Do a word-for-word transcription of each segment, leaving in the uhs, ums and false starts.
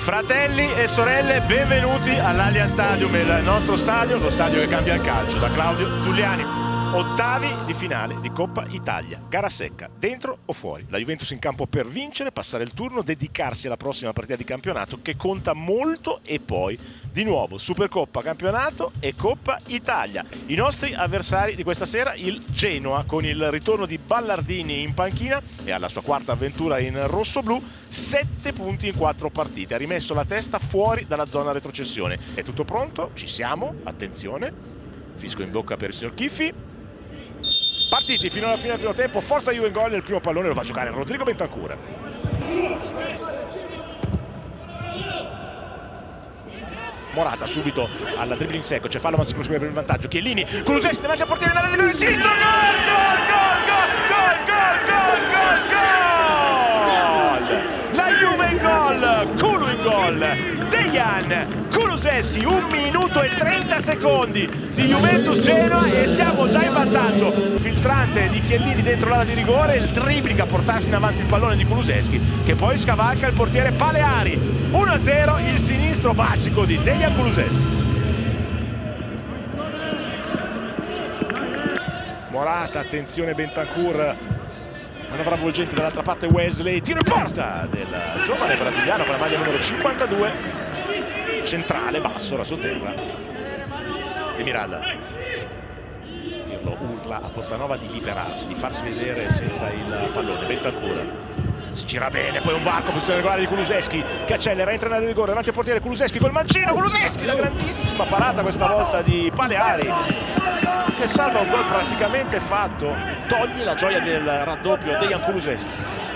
Fratelli e sorelle, benvenuti all'Allianz Stadium, il nostro stadio, lo stadio che cambia il calcio, da Claudio Zuliani. Ottavi di finale di Coppa Italia, gara secca, dentro o fuori. La Juventus in campo per vincere, passare il turno, dedicarsi alla prossima partita di campionato che conta molto e poi di nuovo Supercoppa, campionato e Coppa Italia. I nostri avversari di questa sera, il Genoa, con il ritorno di Ballardini in panchina e alla sua quarta avventura in rossoblu, sette punti in quattro partite. Ha rimesso la testa fuori dalla zona retrocessione. È tutto pronto? Ci siamo? Attenzione. Fisco in bocca per il signor Chiffi. Partiti fino alla fine del primo tempo, forza Juve in gol, il primo pallone lo va a giocare Rodrigo Bentancur. Morata subito alla dribbling secco, c'è fallo ma si prosegue per il vantaggio. Chiellini, Kulusevski davanti al portiere in area di rigore sinistro, gol, gol, gol, gol, gol, gol, gol, gol! La Juve in gol, Kulu in gol, Dejan Kulusevski, un minuto e trenta secondi di Juventus Genoa e siamo già in vantaggio. Filtrante di Chiellini dentro l'area di rigore, il dribbling a portarsi in avanti il pallone di Kulusevski che poi scavalca il portiere Paleari. uno a zero, il sinistro magico di Dejan Kulusevski. Morata, attenzione Bentancur, manovra avvolgente dall'altra parte Wesley, tiro in porta del giovane brasiliano con la maglia numero cinquantadue, centrale, basso, raso terra. Demiral, Pirlo urla a Portanova di liberarsi, di farsi vedere senza il pallone. Bentancur si gira bene, poi un varco, posizione regolare di Kulusevski che accelera, entra in area di rigore davanti al portiere Kulusevski col mancino. Kulusevski, la grandissima parata questa volta di Paleari che salva un gol praticamente fatto, toglie la gioia del raddoppio a Dejan Kulusevski.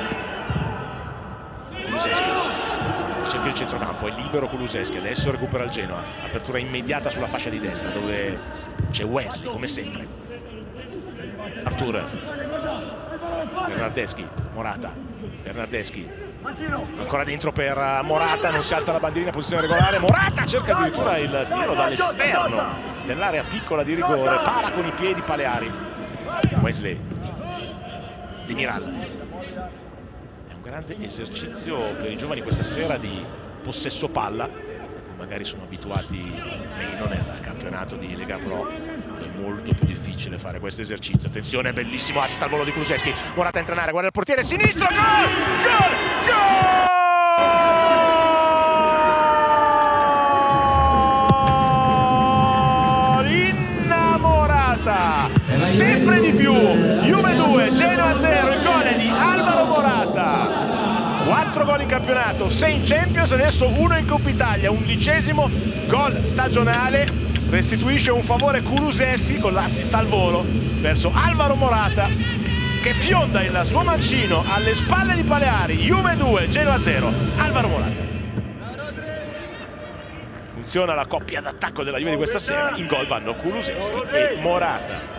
Kulusevski cerca il centrocampo, è libero Kulusevski, adesso recupera il Genoa, apertura immediata sulla fascia di destra dove c'è Wesley come sempre. Artur, Bernardeschi, Morata, Bernardeschi ancora dentro per Morata, non si alza la bandierina, posizione regolare, Morata cerca addirittura il tiro dall'esterno dell'area piccola di rigore, para con i piedi Paleari. Wesley, Demiral. Grande esercizio per i giovani questa sera di possesso palla, magari sono abituati meno nel campionato di Lega Pro, è molto più difficile fare questo esercizio. Attenzione, bellissimo assist al volo di Kulusevski, Morata entra in area, guarda il portiere sinistro, gol, gol, gol! Innamorata, sempre di più, Juve due, Genoa zero, il gol è di Alvaro Morata. quattro gol in campionato, sei in Champions, adesso uno in Coppa Italia, undicesimo gol stagionale, restituisce un favore Kulusevski con l'assist al volo verso Alvaro Morata che fionda il suo mancino alle spalle di Paleari. Juve due, Genoa zero, Alvaro Morata. Funziona la coppia d'attacco della Juve di questa sera, in gol vanno Kulusevski e Morata.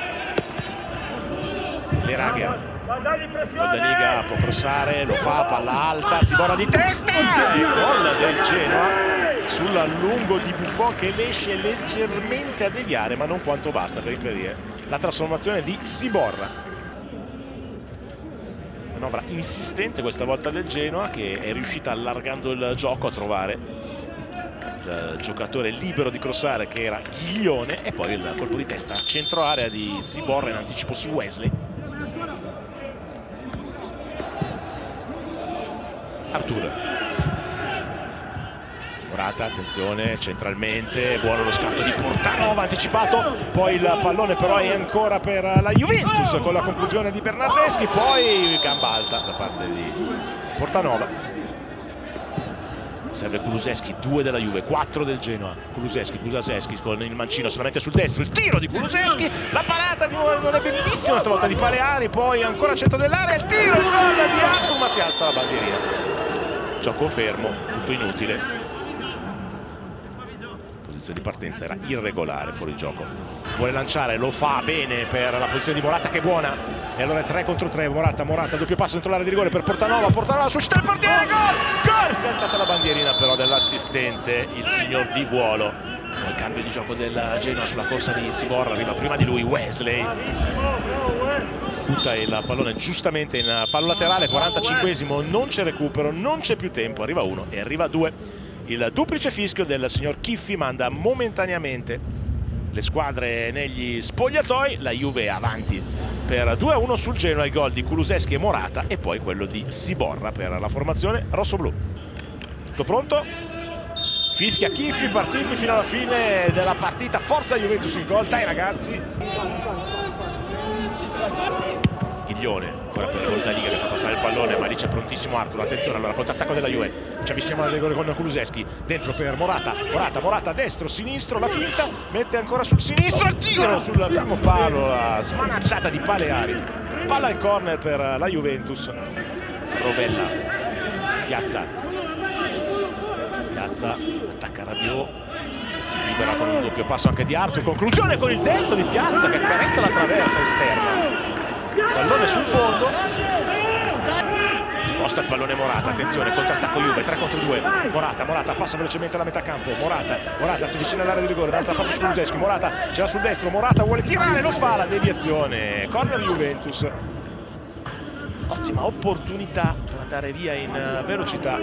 Le Rager, Goldaniga può crossare, lo fa, palla alta, Ziborra di testa e gol del Genoa sull'allungo di Buffon che riesce leggermente a deviare ma non quanto basta per impedire la trasformazione di Ziborra. Manovra insistente questa volta del Genoa che è riuscita allargando il gioco a trovare il giocatore libero di crossare che era Ghiglione e poi il colpo di testa a centro area di Ziborra in anticipo su Wesley. Artur, Morata, attenzione, centralmente, buono lo scatto di Portanova anticipato, poi il pallone però è ancora per la Juventus con la conclusione di Bernardeschi, poi gamba alta da parte di Portanova. Serve Kulusevski, due della Juve, quattro del Genoa. Kulusevski, Kulusevski con il mancino solamente sul destro, il tiro di Kulusevski, la parata di nuovo non è bellissima stavolta di Paleari, poi ancora al centro dell'area, il tiro, il gol di Artur, ma si alza la bandierina. Gioco fermo, tutto inutile. Posizione di partenza era irregolare, fuori gioco. Vuole lanciare, lo fa bene per la posizione di Morata che è buona. E allora è tre contro tre, Morata, Morata, doppio passo dentro l'area di rigore per Portanova, Portanova suscita il portiere, gol! Gol! Si è alzata la bandierina però dell'assistente, il signor Di Vuolo. Poi cambio di gioco del Genoa sulla corsa di Ziborra, arriva prima di lui Wesley. butta il pallone giustamente in fallo laterale. Quarantacinquesimo, non c'è recupero, non c'è più tempo, arriva uno e arriva due. Il duplice fischio del signor Chiffi manda momentaneamente le squadre negli spogliatoi. La Juve è avanti per due a uno sul Genoa, il gol di Kulusevski e Morata e poi quello di Siborra per la formazione rossoblù. Tutto pronto? Fischia Chiffi, partiti fino alla fine della partita. Forza Juventus in gol, dai ragazzi. Ghiglione ancora per Goldaniga che fa passare il pallone, ma lì c'è prontissimo Arthur. Attenzione, allora contrattacco della Juve, ci avviciniamo al rigore con Kulusevski, dentro per Morata, Morata, Morata destro, sinistro, la finta, mette ancora sul sinistro, il tiro sul primo palo, la smanacciata di Paleari, palla in corner per la Juventus. Rovella, Piazza, Piazza attacca Rabiot, si libera con un doppio passo anche di Arthur, conclusione con il destro di Piazza che accarezza la traversa esterna. Pallone sul fondo, sposta il pallone Morata, attenzione, contrattacco Juve, tre contro due, Morata, Morata passa velocemente alla metà campo, Morata, Morata si avvicina all'area di rigore, dall'altra parte su Kulusevski, Morata ce l'ha sul destro, Morata vuole tirare, lo fa, la deviazione, corner Juventus. Ottima opportunità per andare via in velocità.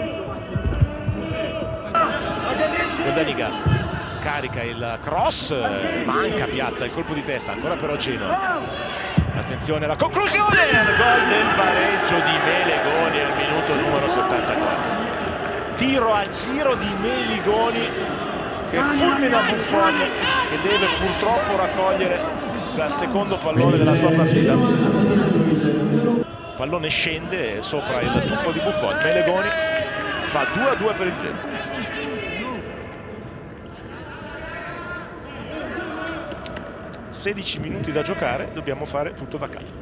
Goldaniga carica il cross, manca Piazza, il colpo di testa, ancora però Genoa. Attenzione alla conclusione, al gol del pareggio di Melegoni al minuto numero settantaquattro. Tiro a giro di Meligoni che fulmina Buffon, che deve purtroppo raccogliere il secondo pallone della sua partita. Il pallone scende sopra il tuffo di Buffon, Melegoni fa due a due per il Genoa. sedici minuti da giocare, dobbiamo fare tutto da capo.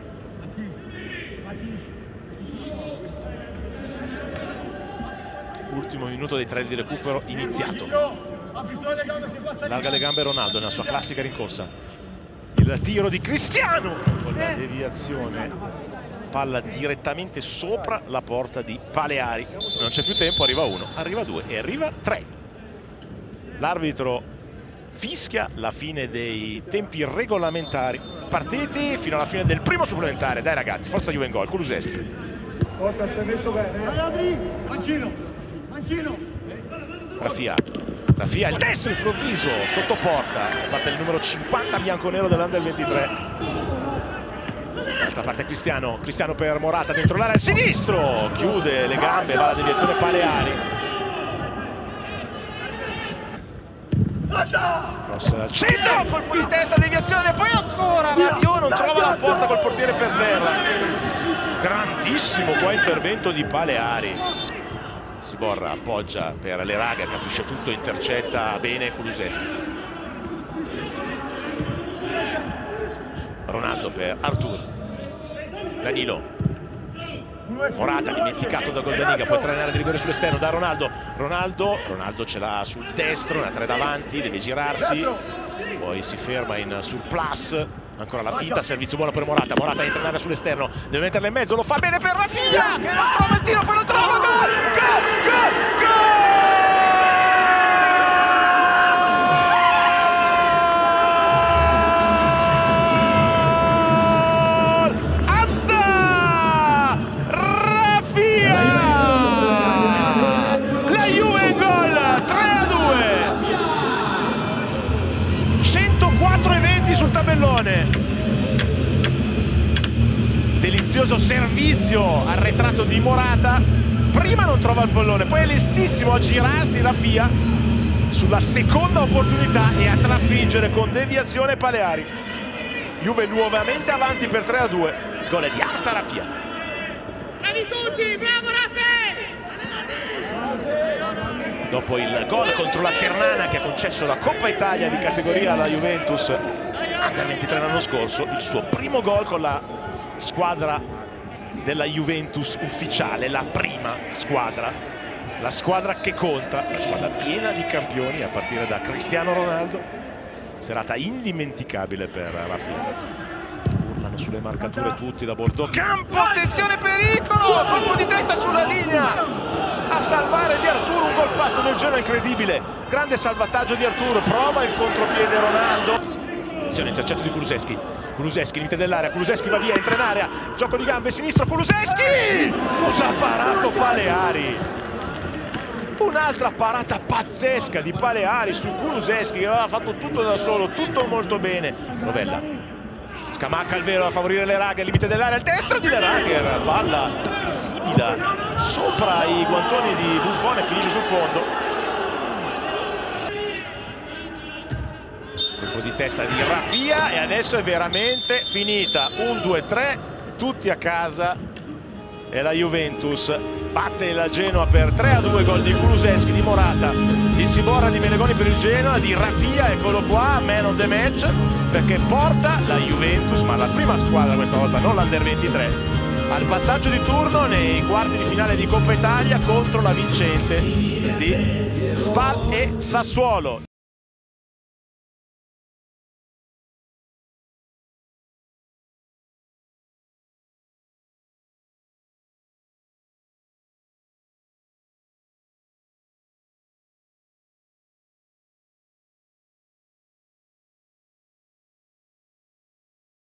Ultimo minuto dei tre di recupero iniziato. Larga le gambe Ronaldo nella sua classica rincorsa. Il tiro di Cristiano con la deviazione. Palla direttamente sopra la porta di Paleari. Non c'è più tempo, arriva uno, arriva due e arriva tre. L'arbitro fischia la fine dei tempi regolamentari partiti fino alla fine del primo supplementare. Dai ragazzi, forza Juve in gol. Kulusevski, Raffia, Raffia il destro improvviso sotto porta da parte del numero cinquanta bianconero dell'Under ventitré. Dall'altra parte Cristiano, Cristiano per Morata dentro l'area al sinistro, chiude le gambe, va la deviazione Paleari. Cross al centro, colpo di testa, deviazione, poi ancora Rabiot non trova la porta col portiere per terra. Grandissimo qua intervento di Paleari. Siborra appoggia per le raghe, capisce tutto, intercetta bene Kulusevski. Ronaldo per Arthur, Danilo, Morata dimenticato da Goldaniga, poi trainare di rigore sull'esterno da Ronaldo. Ronaldo, Ronaldo ce l'ha sul destro, una tre davanti, deve girarsi, poi si ferma in surplus, ancora la finta, servizio buono per Morata. Morata entra in area sull'esterno, deve metterla in mezzo, lo fa bene per Raffia che non trova il tiro, poi non trova, gol, gol, gol, gol! Sul tabellone, delizioso servizio arretrato di Morata, prima non trova il pallone, poi è lestissimo a girarsi Raffia sulla seconda opportunità e a trafiggere con deviazione Paleari. Juve nuovamente avanti per tre a due, gol di Hamza Raffia. Bravi tutti, bravo Raffè! Dopo il gol contro la Ternana che ha concesso la Coppa Italia di categoria alla Juventus Under ventitré l'anno scorso, il suo primo gol con la squadra della Juventus ufficiale, la prima squadra, la squadra che conta, la squadra piena di campioni a partire da Cristiano Ronaldo. Serata indimenticabile per Raffia. Urlano sulle marcature tutti da bordo campo, attenzione pericolo, colpo di testa sulla linea a salvare di Arturo, un gol fatto del Genoa incredibile, grande salvataggio di Arturo, prova il contropiede Ronaldo. attenzione, intercetto di Kulusevski. Kulusevski, limite dell'area, Kulusevski va via, entra in area, gioco di gambe sinistro, Kulusevski! Cosa ha parato Paleari? Un'altra parata pazzesca di Paleari su Kulusevski, che aveva fatto tutto da solo, tutto molto bene. Rovella scamacca il velo a favorire Leragher, limite dell'area, il destro di Leragher, palla che sibila sopra i guantoni di Buffon e finisce sul fondo. Colpo di testa di Rafia e adesso è veramente finita. Un due tre, tutti a casa e la Juventus batte la Genoa per tre a due, gol di Kulusevski, di Morata, di Sciborra, di Melegoni per il Genoa, di Rafia, eccolo qua, man of the match, perché porta la Juventus, ma la prima squadra questa volta, non l'Under ventitré, al passaggio di turno nei quarti di finale di Coppa Italia contro la vincente di Spal e Sassuolo.